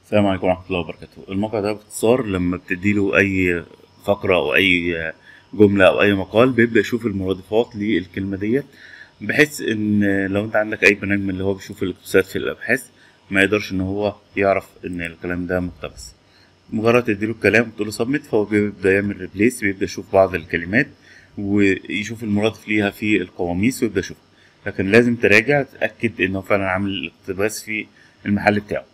السلام عليكم ورحمة الله وبركاته. الموقع ده باختصار لما بتديله أي فقرة أو أي جملة أو أي مقال بيبدأ يشوف المرادفات للكلمة ديت، بحيث إن لو أنت عندك أي برنامج من اللي هو بيشوف الاقتصاد في الأبحاث ما يقدرش إن هو يعرف إن الكلام ده مقتبس. مجرد تديله الكلام وتقوله سبميت فهو بيبدأ يعمل ريبليس، بيبدأ يشوف بعض الكلمات ويشوف المرادف ليها في القواميس ويبدأ يشوفها. لكن لازم تراجع تتأكد إنه فعلا عامل الاقتباس في المحل بتاعه.